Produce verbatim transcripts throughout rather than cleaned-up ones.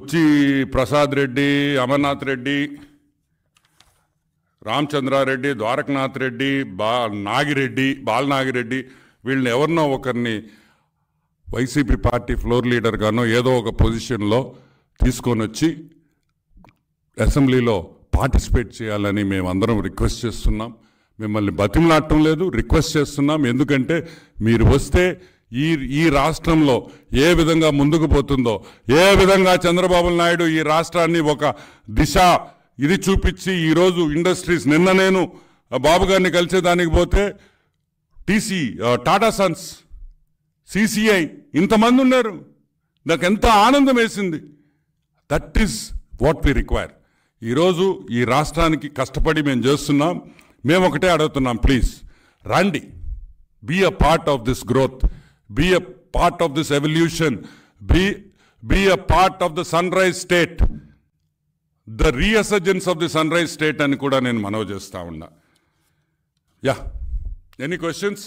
బుచ్చి ప్రసాద్ రెడ్డి, అమర్నాథ్ రెడ్డి, రామచంద్రారెడ్డి, ద్వారకనాథ్ రెడ్డి, బా నాగిరెడ్డి బాలనాగిరెడ్డి వీళ్ళని ఎవరినో ఒకరిని వైసీపీ పార్టీ ఫ్లోర్ లీడర్గానో ఏదో ఒక పొజిషన్లో తీసుకొని వచ్చి అసెంబ్లీలో పార్టిసిపేట్ చేయాలని మేమందరం రిక్వెస్ట్ చేస్తున్నాం. మిమ్మల్ని బతిమలాడటం లేదు, రిక్వెస్ట్ చేస్తున్నాం. ఎందుకంటే మీరు వస్తే ఈ ఈ రాష్ట్రంలో ఏ విధంగా ముందుకు పోతుందో, ఏ విధంగా చంద్రబాబు నాయుడు ఈ రాష్ట్రాన్ని ఒక దిశ ఇది చూపించి ఈరోజు ఇండస్ట్రీస్, నిన్న నేను బాబు గారిని కలిసేదానికి పోతే టీసీ, టాటా సన్స్, సిసిఐ ఇంతమంది ఉన్నారు. నాకు ఎంత ఆనందం వేసింది. That is what we require. ఈరోజు ఈ రాష్ట్రానికి కష్టపడి మేము చేస్తున్నాం. మేము ఒకటే అడుగుతున్నాం, ప్లీజ్ రండి, be a part of this growth, be a part of this evolution, be be a part of the sunrise state, the resurgence of the sunrise state అని కూడా నేను మనవి చేస్తా ఉన్నా. Yeah, any questions?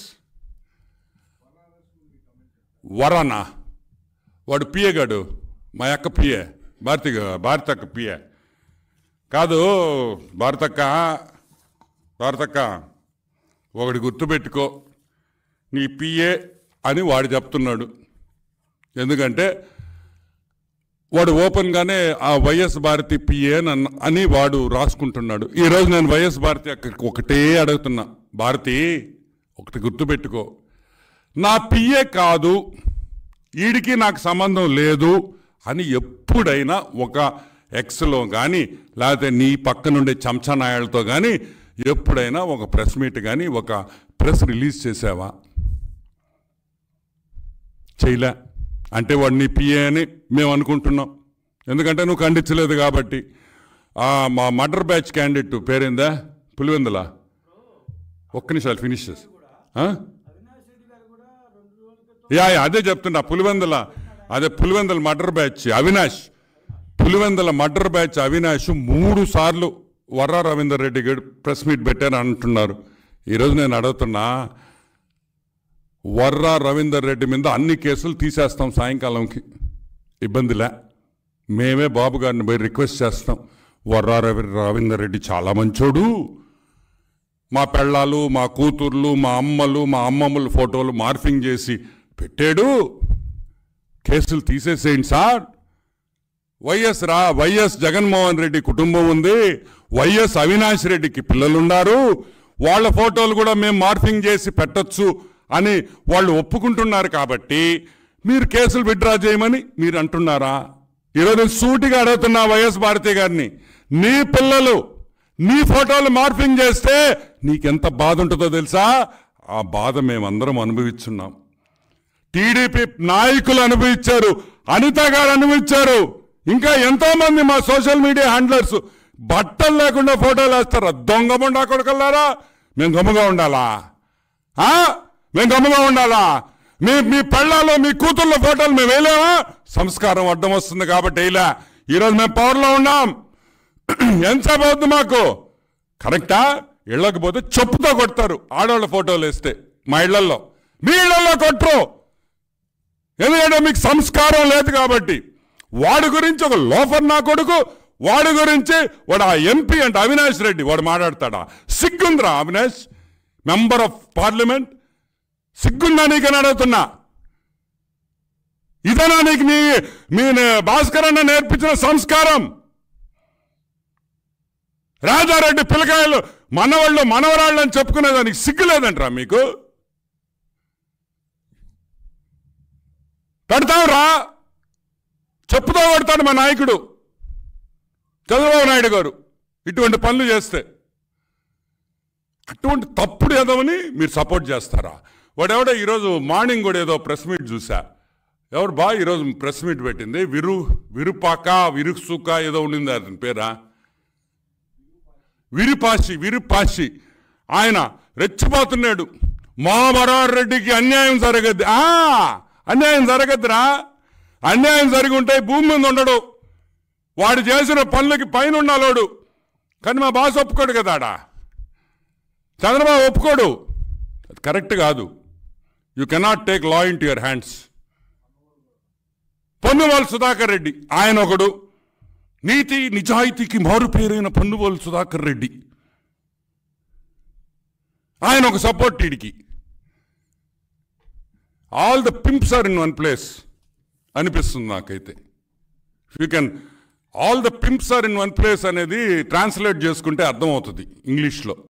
వరానా వాడు PA గాడు, మా అక్క పిఏ, భారతి భారతక్క పిఏ కాదు. భారతక్క భారతక్క ఒకటి గుర్తుపెట్టుకో, నీ పిఏ అని వాడు చెప్తున్నాడు. ఎందుకంటే వాడు ఓపెన్గానే ఆ వైఎస్ భారతి పిఏ అని వాడు రాసుకుంటున్నాడు. ఈరోజు నేను వైఎస్ భారతి అక్కడికి ఒకటే అడుగుతున్నా, భారతి ఒకటి గుర్తుపెట్టుకో, నా పిఏ కాదు, వీడికి నాకు సంబంధం లేదు అని ఎప్పుడైనా ఒక ఎక్స్లో కానీ లేకపోతే నీ పక్కనుండే చెంచా నాయాలతో కానీ ఎప్పుడైనా ఒక ప్రెస్ మీట్ కానీ ఒక ప్రెస్ రిలీజ్ చేసావా? చేయలే. అంటే వాడు నీ పిఏ అని మేము అనుకుంటున్నాం, ఎందుకంటే నువ్వు ఖండించలేదు కాబట్టి. మా మర్డర్ బ్యాచ్ క్యాండిడేట్ పేరేందా? పులివెందుల. ఒక్క నిమిషాలు ఫినిష్ చేసి యా అదే చెప్తున్నా. పులివెందుల అదే Pulivendula murder batch Avinash, Pulivendula murder batch Avinash మూడు సార్లు వర్రా రవీందర్ రెడ్డి గారు ప్రెస్ మీట్ పెట్టారు అంటున్నారు. ఈరోజు నేను అడుగుతున్నా, వర్రా రవీందర్ రెడ్డి మీద అన్ని కేసులు తీసేస్తాం సాయంకాలంకి, ఇబ్బందిలే. మేమే బాబు గారిని పోయి రిక్వెస్ట్ చేస్తాం, వర్రా రవి రవీందర్ రెడ్డి చాలా మంచోడు, మా పెళ్ళాలు, మా కూతుర్లు, మా అమ్మలు, మా అమ్మమ్మల ఫోటోలు మార్ఫింగ్ చేసి పెట్టాడు, కేసులు తీసేసేయండి సార్. వైఎస్ రా వైఎస్ జగన్మోహన్ రెడ్డి కుటుంబం ఉంది, వైఎస్ అవినాష్ రెడ్డికి పిల్లలున్నారు, వాళ్ళ ఫోటోలు కూడా మేము మార్ఫింగ్ చేసి పెట్టచ్చు అని వాళ్ళు ఒప్పుకుంటున్నారు. కాబట్టి మీరు కేసులు విత్డ్రా చేయమని మీరు అంటున్నారా? ఈరోజు సూటిగా అడుగుతున్నా వైఎస్ భారతి గారిని, నీ పిల్లలు నీ ఫోటోలు మార్ఫింగ్ చేస్తే నీకెంత బాధ ఉంటుందో తెలుసా? ఆ బాధ మేమందరం అనుభవిస్తున్నాం. టీడీపీ నాయకులు అనుభవించారు, అనిత గారు అనుభవించారు, ఇంకా ఎంతోమంది మా సోషల్ మీడియా హ్యాండ్లర్స్ బట్టలు లేకుండా ఫోటోలు వేస్తారు. దొంగముండా కొడుకల్లారా, మేము గమ్ముగా ఉండాలా? మేము గమ్ముగా ఉండాలా? మీ మీ పెళ్ళాలో మీ కూతుర్ల ఫోటోలు మేము వేయలేమా? సంస్కారం అడ్డం వస్తుంది కాబట్టి వేయలే. ఈరోజు మేము పవర్లో ఉన్నాం. ఎంతసేపు అవుతుంది మాకు? కరెక్టా? ఇళ్ళకి పోతే చెప్పుతో కొడతారు ఆడవాళ్ళ ఫోటోలు వేస్తే. మా ఇళ్లలో, మీ ఇళ్లలో కొట్టరు, ఎందుకంటే మీకు సంస్కారం లేదు కాబట్టి. వాడి గురించి ఒక లోఫర్ నా కొడుకు, వాడి గురించి వాడు ఆ ఎంపీ అంటే అవినాష్ రెడ్డి వాడు మాట్లాడతాడా? సిగ్గుందిరా అవినాష్, మెంబర్ ఆఫ్ పార్లమెంట్, సిగ్గుందా నీకని అడుగుతున్నా. ఇదేనా నీకు మీ మీ భాస్కర్ అన్న నేర్పించిన సంస్కారం? రాజారెడ్డి పిల్లకాయలు మనవాళ్ళు మనవరాళ్ళు అని చెప్పుకునేదానికి సిగ్గు లేదంటరా మీకు? పెడతావురా, చెప్పుతో కొడతాడు మా నాయకుడు చంద్రబాబు నాయుడు గారు ఇటువంటి పనులు చేస్తే. అటువంటి తప్పుడు ఏదోని మీరు సపోర్ట్ చేస్తారా? వాడెవడో ఈరోజు మార్నింగ్ కూడా ఏదో ప్రెస్ మీట్ చూసా, ఎవరు బా ఈరోజు ప్రెస్ మీట్ పెట్టింది, విరు విరుపాక విరుసుక ఏదో ఉండింది, అతని పేరా విరుపాషి విరుపాషి. ఆయన రెచ్చిపోతున్నాడు, మా మరార్ రెడ్డికి అన్యాయం జరగద్ది. అన్యాయం జరగద్దురా, అన్యాయం జరిగి ఉంటే భూమి మీద ఉండడు, వాడు చేసిన పనులకి పైన ఉండాలోడు. కానీ మా బాస్ ఒప్పుకోడు కదా, ఆడ చంద్రబాబు ఒప్పుకోడు. అది కరెక్ట్ కాదు. You cannot take law into your hands. Ponnavolu Sudhakar Reddy ఆయన ఒకడు, నీతి నిజాయితీకి మారు పేరైన పొన్నుబోలు సుధాకర్ రెడ్డి, ఆయన ఒక సపోర్ట్ టీడికి. All the pimps are in one place అనిపిస్తుంది నాకైతే. You can all the pimps are in one place అనేది ట్రాన్స్లేట్ చేసుకుంటే అర్థమవుతుంది ఇంగ్లీష్లో.